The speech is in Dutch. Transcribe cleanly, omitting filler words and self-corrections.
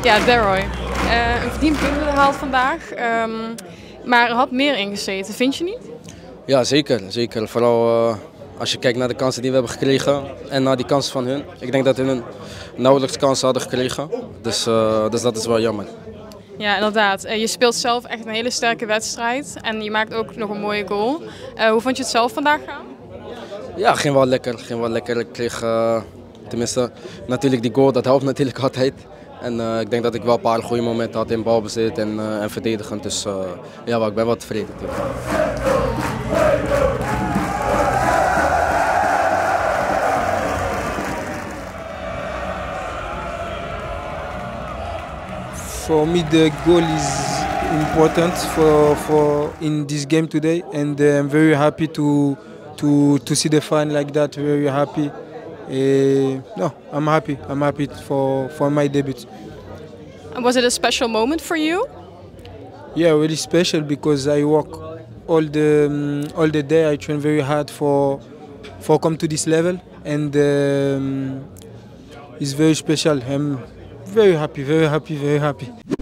Ja, Deroy. Een verdiend punt gehaald vandaag, maar er had meer ingezeten, vind je niet? Ja, zeker. Zeker. Vooral als je kijkt naar de kansen die we hebben gekregen en naar die kansen van hun. Ik denk dat hun nauwelijks kansen hadden gekregen, dus dat is wel jammer. Ja, inderdaad. Je speelt zelf echt een hele sterke wedstrijd en je maakt ook nog een mooie goal. Hoe vond je het zelf vandaag gaan? Ja, ging wel lekker. Ging wel lekker. Ik kreeg tenminste natuurlijk die goal, dat helpt natuurlijk altijd. En ik denk dat ik wel een paar goede momenten had in balbezit en verdedigend. Dus ja, ik ben wel tevreden natuurlijk. For me, the goal is important for in this game today, and I'm very happy to see the fan like that. Very happy. No, I'm happy. I'm happy for my debut. And was it a special moment for you? Yeah, really special because I work all the day. I train very hard for come to this level, and it's very special. I'm very happy, very happy, very happy.